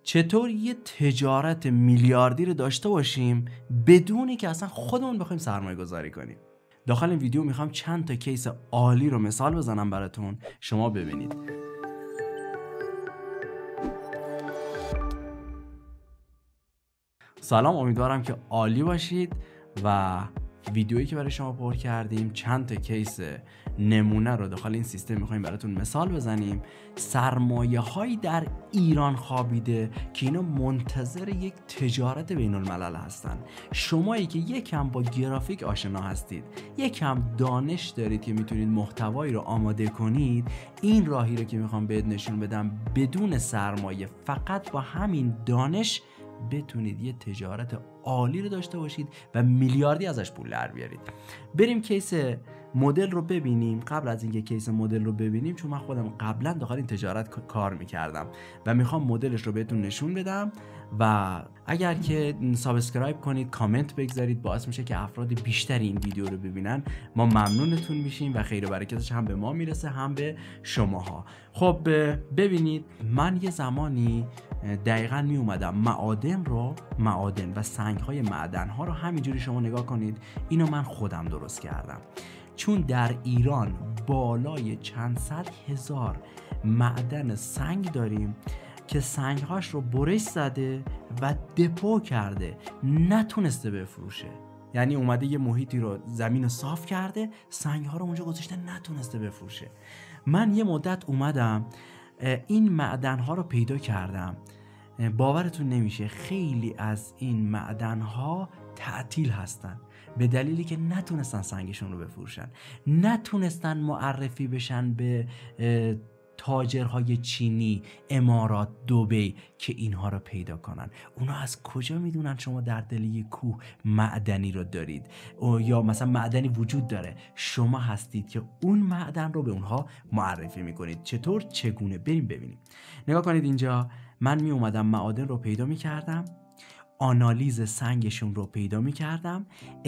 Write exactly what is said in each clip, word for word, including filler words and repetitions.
چطور یه تجارت میلیاردی رو داشته باشیم بدونی که اصلا خودمون بخوایم سرمایه گذاری کنیم. داخل این ویدیو میخوام چند تا کیس عالی رو مثال بزنم براتون، شما ببینید. سلام، امیدوارم که عالی باشید و ویدیویی که برای شما پر کردیم چند تا کیس نمونه رو داخل این سیستم میخوایم براتون مثال بزنیم. سرمایه هایی در ایران خوابیده که اینا منتظر یک تجارت بین الملل هستن. شمایی که یکم با گرافیک آشنا هستید، یکم دانش دارید که میتونید محتوایی رو آماده کنید، این راهی رو که میخوام بهت نشون بدم بدون سرمایه، فقط با همین دانش بتونید یه تجارت عالی رو داشته باشید و میلیاردی ازش پول در بیارید. بریم کیس مدل رو ببینیم. قبل از اینکه کیس مدل رو ببینیم، چون من خودم قبلا داخل این تجارت کار میکردم و میخوام مدلش رو بهتون نشون بدم و اگر که سابسکرایب کنید، کامنت بگذارید، باعث میشه که افراد بیشتری این ویدیو رو ببینن. ما ممنونتون میشیم و خیر و برکتش هم به ما میرسه هم به شماها. خب ببینید، من یه زمانی دقیقاً می اومدم معادن رو معادن و سنگ های معدن ها رو همینجوری شما نگاه کنید، اینو من خودم درست کردم. چون در ایران بالای چند صد هزار معدن سنگ داریم که سنگ هاش رو برش زده و دپو کرده، نتونسته بفروشه. یعنی اومده یه محیطی رو، زمین رو صاف کرده، سنگ ها رو اونجا گذاشته، نتونسته بفروشه. من یه مدت اومدم این معدن ها رو پیدا کردم. باورتون نمیشه خیلی از این معدن ها تعطیل هستن به دلیلی که نتونستن سنگشون رو بفروشن، نتونستن معرفی بشن به تاجرهای چینی، امارات، دبی که اینها رو پیدا کنن. اونا از کجا میدونن شما در دل یک کوه معدنی رو دارید یا مثلا معدنی وجود داره؟ شما هستید که اون معدن رو به اونها معرفی میکنید. چطور؟ چگونه؟ بریم ببینیم. نگاه کنید اینجا، من می اومدم معادن رو پیدا می کردم، آنالیز سنگشون رو پیدا می کردم،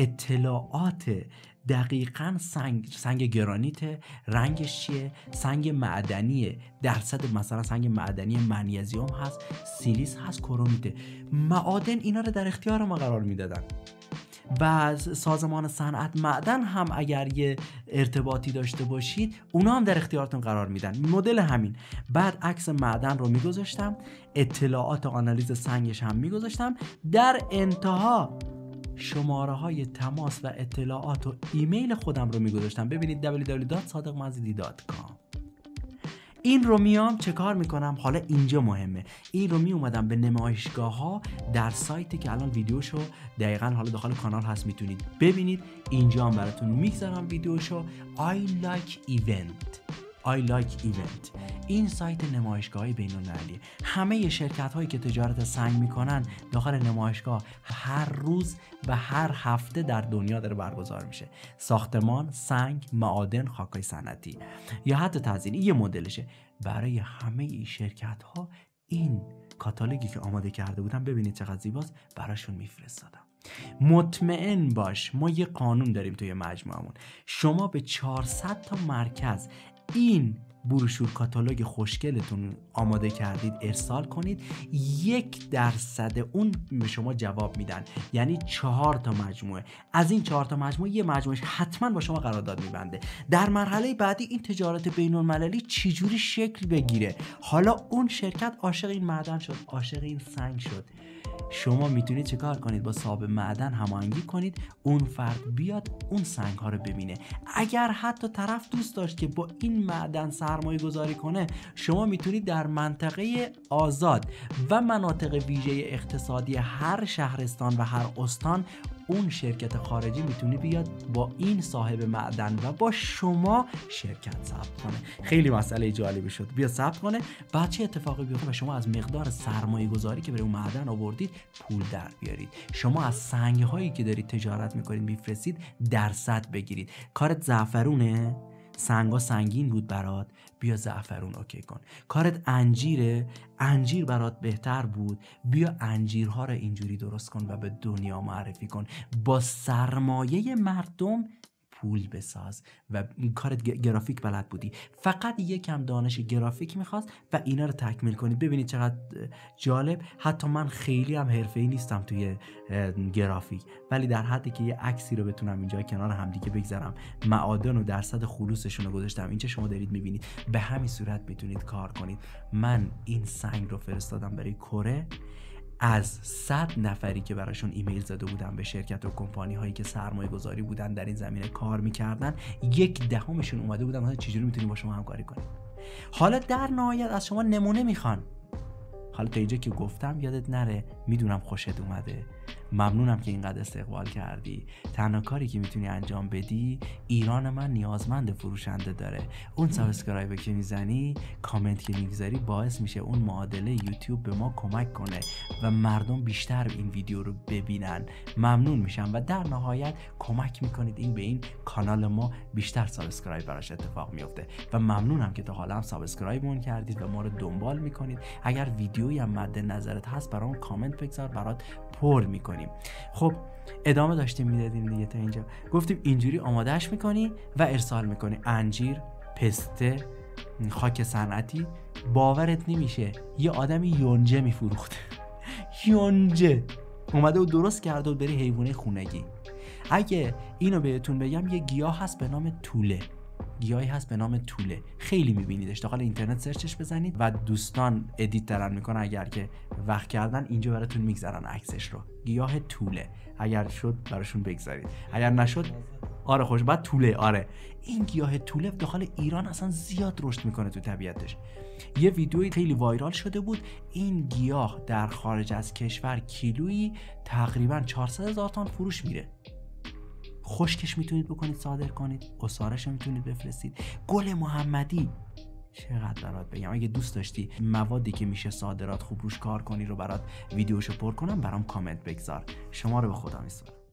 اطلاعات دقیقاً سنگ سنگ گرانیت، رنگش چیه، سنگ معدنیه، درصد مثلا سنگ معدنی منیزیم هست، سیلیس هست، کرومیته. معادن اینا رو در اختیار ما قرار میدادن و سازمان صنعت معدن هم اگر یه ارتباطی داشته باشید اونا هم در اختیارتون قرار میدن. مدل همین. بعد عکس معدن رو میگذاشتم، اطلاعات آنالیز سنگش هم میگذاشتم، در انتها شماره های تماس و اطلاعات و ایمیل خودم رو میگذاشتم. ببینید دبلیو دبلیو دبلیو دات صادق مزیدی دات کام. این رو میام چه کار میکنم؟ حالا اینجا مهمه. این رو می اومدم به نمایشگاه ها در سایتی که الان ویدیوشو دقیقاً حالا داخل کانال هست میتونید ببینید. اینجا هم براتون میگذارم ویدیوشو. I like event I like event. این سایت نمایشگاهی بین‌المللی. همه شرکت هایی که تجارت سنگ میکنن داخل نمایشگاه هر روز و هر هفته در دنیا داره برگزار میشه. ساختمان، سنگ، معادن، خاکای صنعتی یا حتی تزیین. این یه مدلشه. برای همه این شرکت ها این کاتالوگی که آماده کرده بودم، ببینید چقدر زیباست، براشون میفرستادم. مطمئن باش ما یه قانون داریم توی مجموعمون. شما به چهارصد تا مرکز این بروشور کاتالوگ خوشگلتون آماده کردید ارسال کنید، یک درصد اون به شما جواب میدن. یعنی چهار تا مجموعه، از این چهار تا مجموعه یه مجموعش حتما با شما قرارداد میبنده. در مرحله بعدی این تجارت بین المللی چجوری شکل بگیره؟ حالا اون شرکت عاشق این معدن شد، عاشق این سنگ شد، شما میتونید چه کار کنید؟ با صاحب معدن هماهنگی کنید، اون فرد بیاد اون سنگ ها رو ببینه. اگر حتی طرف دوست داشت که با این معدن سرمایه گذاری کنه، شما میتونید در منطقه آزاد و مناطق ویژه اقتصادی هر شهرستان و هر استان اون شرکت خارجی میتونه بیاد با این صاحب معدن و با شما شرکت ثبت کنه. خیلی مسئله جالبی شد. بیا ثبت کنه، بعد چه اتفاقی بیفته و شما از مقدار سرمایه گذاری که برای اون معدن آوردید پول در بیارید. شما از سنگ هایی که دارید تجارت میکنید میفرستید درصد بگیرید. کارت زعفرونه؟ سنگا سنگین بود برات، بیا زعفرون اوکی کن. کارت انجیره؟ انجیر برات بهتر بود، بیا انجیرها رو اینجوری درست کن و به دنیا معرفی کن. با سرمایه مردم پول بساز و کارت گرافیک بلد بودی، فقط یکم دانش گرافیک میخواست و اینا رو تکمیل کنید. ببینید چقدر جالب. حتی من خیلی هم حرفه‌ای نیستم توی گرافیک، ولی در حدی که یه عکسی رو بتونم اینجا کنار هم دیگه بگذارم، معادن و درصد خلوصشون رو گذاشتم اینجا شما دارید میبینید. به همین صورت میتونید کار کنید. من این سنگ رو فرستادم برای کره، از صد نفری که براشون ایمیل زده بودن به شرکت و کمپانی هایی که سرمایه گذاری بودن در این زمینه کار میکردن، یک دهمشون اومده بودن مثلا چجوری میتونیم با شما همکاری کنیم. حالا در نهایت از شما نمونه میخوان. حالا تا اینجا که گفتم یادت نره، میدونم خوشت اومده، ممنونم که اینقدر استقبال کردی. تنها کاری که میتونی انجام بدی، ایران من نیازمند فروشنده داره. اون سابسکرایب که میزنی، کامنت که میگذاری، باعث میشه اون معادله یوتیوب به ما کمک کنه و مردم بیشتر این ویدیو رو ببینن. ممنون میشم و در نهایت کمک میکنید این به این کانال ما بیشتر سابسکرایب براش اتفاق میفته. و ممنونم که تا حالا هم سابسکرایبمون کردید و ما رو دنبال میکنید. اگر ویدیویی هم مد نظرت هست برام کامنت بگذار، برات پر میکنیم. خب ادامه داشتیم میدادیم دیگه. تا اینجا گفتیم اینجوری آمادهش میکنی و ارسال میکنی. انجیر، پسته، خاک صنعتی. باورت نمیشه یه آدمی یونجه میفروخت. یونجه اومده و درست کرده و بری حیوانه خونگی. اگه اینو بهتون بگم، یه گیاه هست به نام توله. گیاهی هست به نام توله، خیلی میبینیدش. داخل اینترنت سرچش بزنید و دوستان ادیت دارن میکنن، اگر که وقت کردن اینجا براتون میگذارن عکسش رو. گیاه توله، اگر شد براشون بگذارید، اگر نشد آره خوش بعد توله. آره این گیاه توله داخل ایران اصلا زیاد رشد میکنه تو طبیعتش. یه ویدیوی خیلی وایرال شده بود. این گیاه در خارج از کشور کیلویی تقریبا چهارصد هزار تومان فروش میره. خشکش میتونید بکنید صادر کنید، عصارش میتونید بفرستید. گل محمدی چقدر برات بگم، اگه دوست داشتی موادی که میشه صادرات خوب روش کار کنی رو برات ویدیوشو پر کنم، برام کامنت بگذار. شما رو به خدا میسپارم.